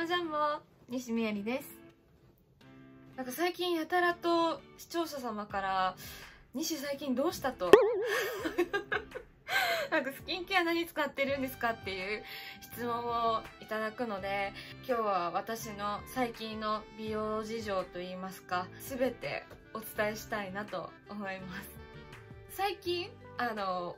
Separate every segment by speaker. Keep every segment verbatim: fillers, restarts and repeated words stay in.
Speaker 1: もジャンボ西みやりです。なんか最近やたらと視聴者様から「西最近どうした?」となんかスキンケア何使ってるんですかっていう質問をいただくので、今日は私の最近の美容事情といいますか、全てお伝えしたいなと思います。最近あの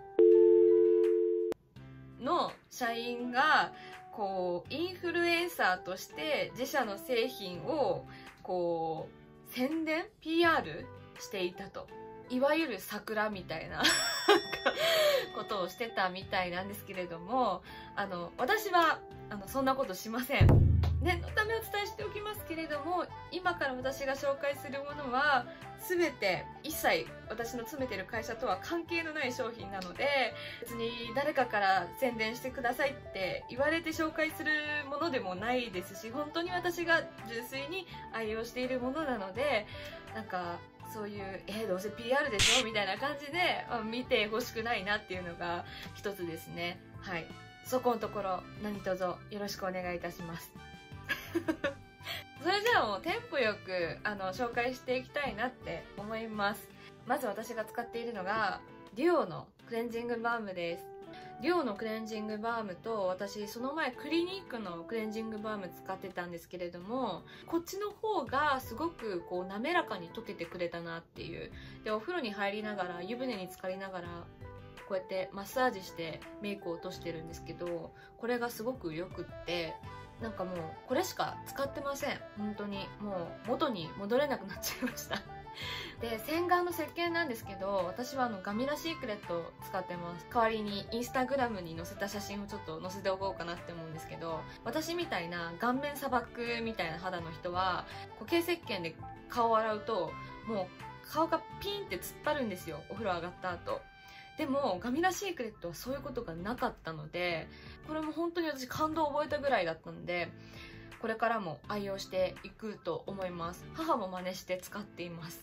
Speaker 1: の社員がこうインフルエンサーとして自社の製品をこう宣伝 ピーアール していたと、いわゆる桜みたいなことをしてたみたいなんですけれども、あの私はあのそんなことしません。念のためお伝えしておきますけれども、今から私が紹介するものは全て一切私の勤めてる会社とは関係のない商品なので、別に誰かから宣伝してくださいって言われて紹介するものでもないですし、本当に私が純粋に愛用しているものなので、なんかそういう「えー、どうせ ピーアール でしょ?」みたいな感じで、まあ、見てほしくないなっていうのが一つですね。はい、そこのところ何卒よろしくお願いいたします。それじゃあもうテンポよくあの紹介していきたいなって思います。まず私が使っているのがデュオのクレンジングバームです。デュオのクレンジングバームと、私その前クリニックのクレンジングバーム使ってたんですけれども、こっちの方がすごくこう滑らかに溶けてくれたなっていう。でお風呂に入りながら湯船に浸かりながらこうやってマッサージしてメイクを落としてるんですけど、これがすごくよくって、なんかもうこれしか使ってません。本当にもう元に戻れなくなっちゃいましたで洗顔の石鹸なんですけど、私はあのガミラシークレットを使ってます。代わりにインスタグラムに載せた写真をちょっと載せておこうかなって思うんですけど、私みたいな顔面砂漠みたいな肌の人は固形石鹸で顔を洗うともう顔がピンって突っ張るんですよ、お風呂上がった後。でもガミラシークレットはそういうことがなかったので、これも本当に私感動を覚えたぐらいだったので、これからも愛用していくと思います。母も真似して使っています。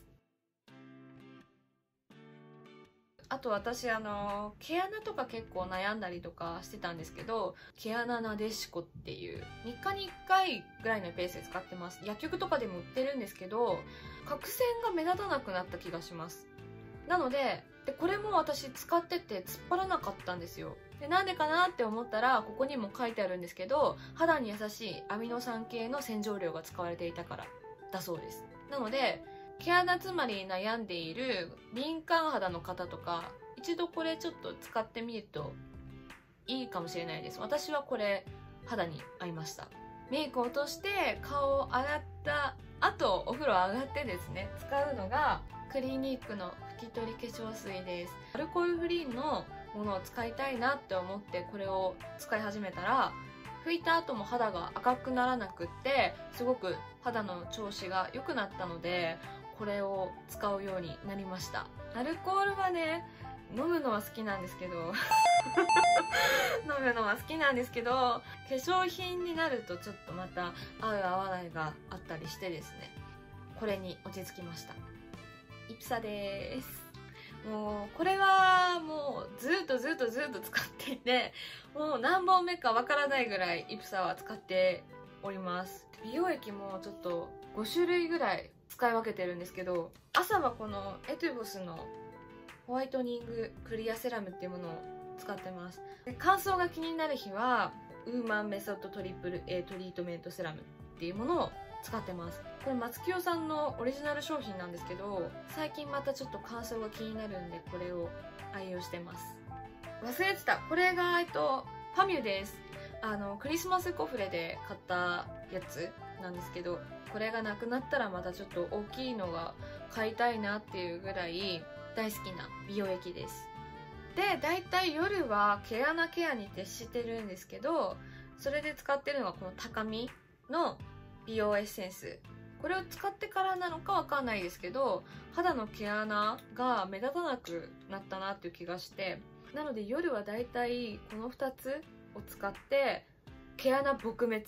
Speaker 1: あと私あの毛穴とか結構悩んだりとかしてたんですけど、毛穴なでしこっていうみっかにいっかいぐらいのペースで使ってます。薬局とかでも売ってるんですけど、角栓が目立たなくなった気がします。なのででこれも私使ってて突っ張らなかったんですよ。でなんでかなって思ったら、ここにも書いてあるんですけど、肌に優しいアミノ酸系の洗浄料が使われていたからだそうです。なので毛穴詰まりに悩んでいる敏感肌の方とか、一度これちょっと使ってみるといいかもしれないです。私はこれ肌に合いました。メイクを落として顔を洗った後、お風呂上がってですね、使うのがクリニックの拭き取り化粧水です。アルコールフリーのものを使いたいなって思ってこれを使い始めたら、拭いた後も肌が赤くならなくって、すごく肌の調子が良くなったので、これを使うようになりました。アルコールはね、飲むのは好きなんですけど飲むのは好きなんですけど、化粧品になるとちょっとまた合う合わないがあったりしてですね、これに落ち着きました。イプサです。もうこれはもうずっとずっとずっと使っていて、もう何本目かわからないぐらいイプサは使っております。美容液もちょっとごしゅるいぐらい使い分けてるんですけど、朝はこのエトゥボスのホワイトニングクリアセラムっていうものを使ってます。で乾燥が気になる日はウーマンメソッドトリプル A トリートメントセラムっていうものを使ってます。これ松清さんのオリジナル商品なんですけど、最近またちょっと乾燥が気になるんでこれを愛用してます。忘れてた、これがえっとファミュです。あのクリスマスコフレで買ったやつなんですけど、これがなくなったらまたちょっと大きいのが買いたいなっていうぐらい大好きな美容液です。でだいたい夜は毛穴ケアに徹してるんですけど、それで使ってるのがこの高見の美容エッセンス。これを使ってからなのかわかんないですけど、肌の毛穴が目立たなくなったなっていう気がして、なので夜はだいたいこのふたつを使って毛穴撲滅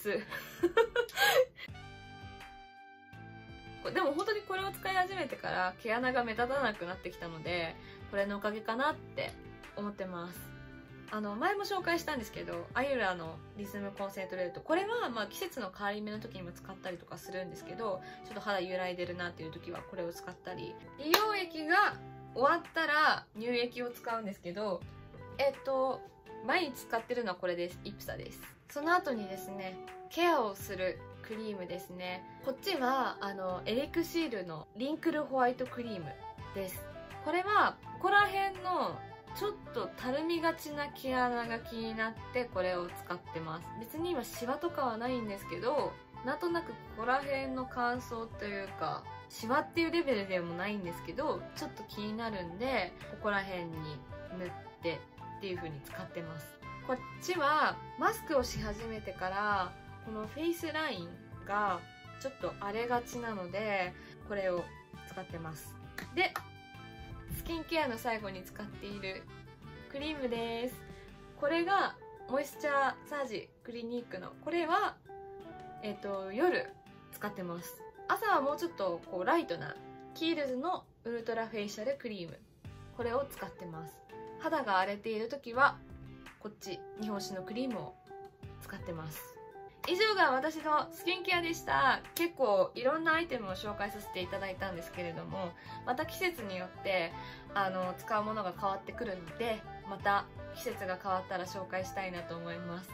Speaker 1: でも本当にこれを使い始めてから毛穴が目立たなくなってきたので、これのおかげかなって思ってます。 あの前も紹介したんですけど、アユラのリズムコンセントレート、これはまあ季節の変わり目の時にも使ったりとかするんですけど、ちょっと肌揺らいでるなっていう時はこれを使ったり、美容液が終わったら乳液を使うんですけど、えっと毎日使ってるのはこれです。イプサです。その後にですね、ケアをするクリームですね。こっちはあのエレクシールのリンクルホワイトクリームです。これはここら辺のちょっとたるみがちな毛穴が気になってこれを使ってます。別に今シワとかはないんですけど、なんとなくここら辺の乾燥というか、シワっていうレベルでもないんですけど、ちょっと気になるんでここら辺に塗ってっていう風に使ってます。こっちはマスクをし始めてからこのフェイスラインがちょっと荒れがちなのでこれを使ってます。でスキンケアの最後に使っているクリームです。これがモイスチャーサージクリニックの、これはえっと夜使ってます。朝はもうちょっとこうライトなキールズのウルトラフェイシャルクリーム、これを使ってます。肌が荒れている時はこっち日本酒のクリームを使ってます。以上が私のスキンケアでした。結構いろんなアイテムを紹介させていただいたんですけれども、また季節によってあの使うものが変わってくるので、また季節が変わったら紹介したいなと思います。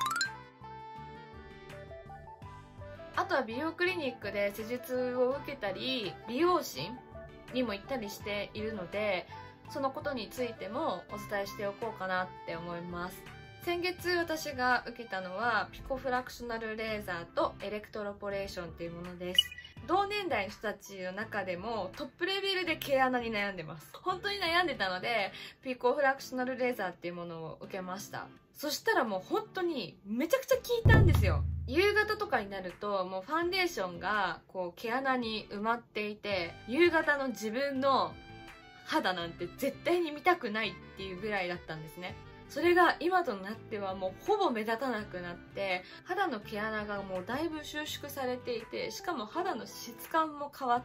Speaker 1: あとは美容クリニックで施術を受けたり美容師にも行ったりしているので、そのことについてもお伝えしておこうかなって思います。先月私が受けたのはピコフラクショナルレーザーとエレクトロポレーションっていうものです。同年代の人たちの中でもトップレベルで毛穴に悩んでます。本当に悩んでたのでピコフラクショナルレーザーっていうものを受けました。そしたらもう本当にめちゃくちゃ効いたんですよ。夕方とかになるともうファンデーションがこう毛穴に埋まっていて、夕方の自分の肌なんて絶対に見たくないっていうぐらいだったんですね。それが今となってはもうほぼ目立たなくなって、肌の毛穴がもうだいぶ収縮されていて、しかも肌の質感も変わって、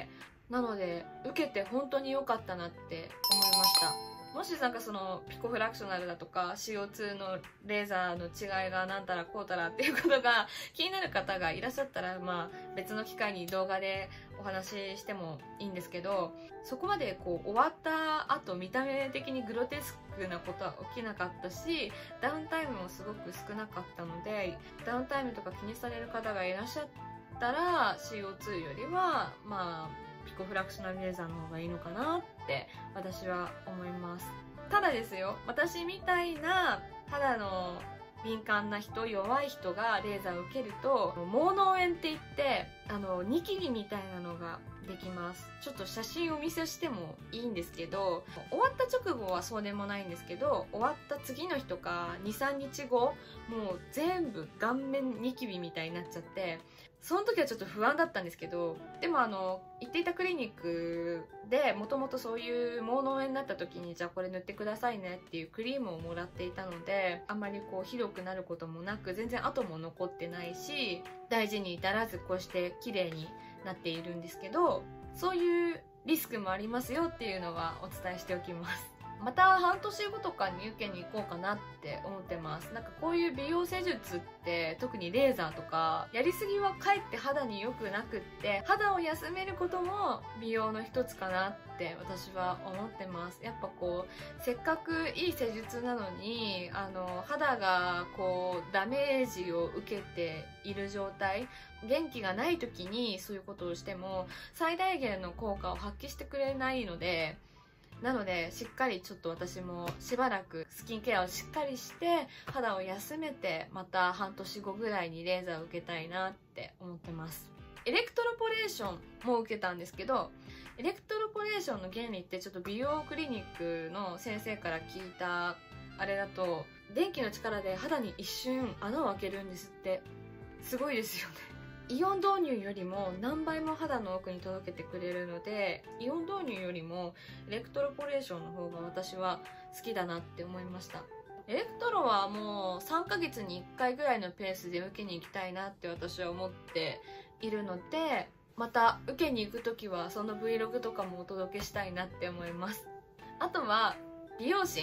Speaker 1: なので受けて本当に良かったなって思いました。もしなんかそのピコフラクショナルだとか シーオーツー のレーザーの違いがなんたらこうたらっていうことが気になる方がいらっしゃったら、まあ別の機会に動画でお話ししてもいいんですけど、そこまでこう終わった後見た目的にグロテスクなことは起きなかったし、ダウンタイムもすごく少なかったので、ダウンタイムとか気にされる方がいらっしゃったら シーオーツー よりはまあピコフラクショナルレーザーの方がいいのかなって私は思います。ただですよ、私みたいな肌の敏感な人、弱い人がレーザーを受けると毛嚢炎って言ってあのニキビみたいなのができます。ちょっと写真をお見せしてもいいんですけど、終わった直後はそうでもないんですけど、終わった次の日とか にさんにちご、もう全部顔面ニキビみたいになっちゃって、その時はちょっと不安だったんですけど、でもあの行っていたクリニックでもともとそういう毛嚢炎になった時にじゃあこれ塗ってくださいねっていうクリームをもらっていたので、あんまりこうひどくなることもなく、全然跡も残ってないし、大事に至らずこうして綺麗になっているんですけど、そういうリスクもありますよっていうのはお伝えしておきます。また半年後とかに受けに行こうかなって思ってます。なんかこういう美容施術って特にレーザーとかやりすぎはかえって肌に良くなくって、肌を休めることも美容の一つかなって私は思ってます。やっぱこうせっかくいい施術なのにあの肌がこうダメージを受けている状態、元気がない時にそういうことをしても最大限の効果を発揮してくれないので、なのでしっかりちょっと私もしばらくスキンケアをしっかりして肌を休めて、また半年後ぐらいにレーザーを受けたいなって思ってます。エレクトロポレーションも受けたんですけど、エレクトロポレーションの原理ってちょっと美容クリニックの先生から聞いたあれだと、電気の力で肌に一瞬穴を開けるんですって。すごいですよね。イオン導入よりも何倍も肌の奥に届けてくれるので、イオン導入よりもエレクトロポレーションの方が私は好きだなって思いました。エレクトロはもうさんかげつにいっかいぐらいのペースで受けに行きたいなって私は思っているので、また受けに行く時はその Vlog とかもお届けしたいなって思います。あとは美容師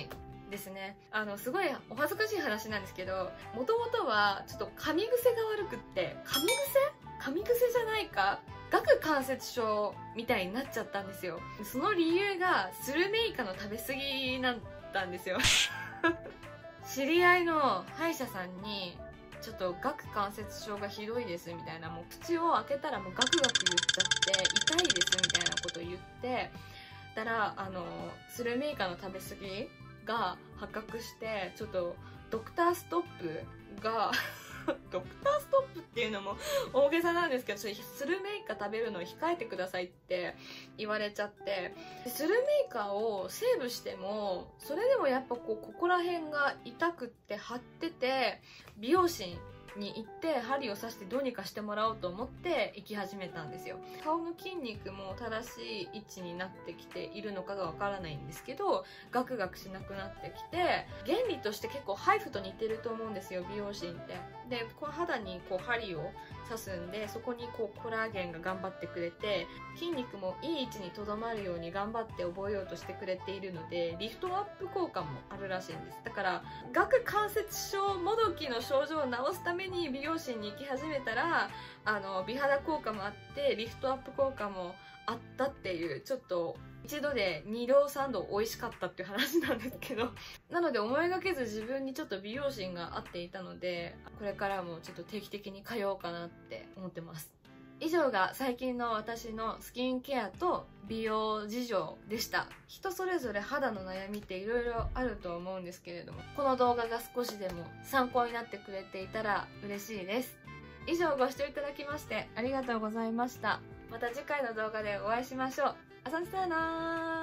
Speaker 1: ですね。あのすごいお恥ずかしい話なんですけど、もともとはちょっと噛み癖が悪くって、噛み癖噛み癖じゃないか、顎関節症みたいになっちゃったんですよ。その理由がスルメイカの食べ過ぎだったんですよ。知り合いの歯医者さんにちょっと顎関節症がひどいですみたいな、もう口を開けたらもうガクガク言っちゃって痛いですみたいなことを言ってたら、あのスルメイカの食べ過ぎが発覚して、ちょっとドクターストップがドクターストップっていうのも大げさなんですけど、スルメイカ食べるのを控えてくださいって言われちゃって、スルメイカをセーブしてもそれでもやっぱこうここら辺が痛くって張ってて、美容師に行って針を刺してどうにかしてもらおうと思って行き始めたんですよ。顔の筋肉も正しい位置になってきているのかがわからないんですけど、ガクガクしなくなってきて、原理として結構ハイフと似てると思うんですよ、美容師って。でこの肌にこう針を刺すんで、そこにこうコラーゲンが頑張ってくれて、筋肉もいい位置にとどまるように頑張って覚えようとしてくれているので、リフトアップ効果もあるらしいんです。だから顎関節症もどきの症状を治すために美容師に行き始めたら、あの美肌効果もあってリフトアップ効果もあったっていう、ちょっと一度で二度三度美味しかったっていう話なんですけどなので思いがけず自分にちょっと美容心が合っていたので、これからもちょっと定期的に通おうかなって思ってます。以上が最近の私のスキンケアと美容事情でした。人それぞれ肌の悩みっていろいろあると思うんですけれども、この動画が少しでも参考になってくれていたら嬉しいです。以上ご視聴いただきましてありがとうございました。また次回の動画でお会いしましょう。あさんさよなー。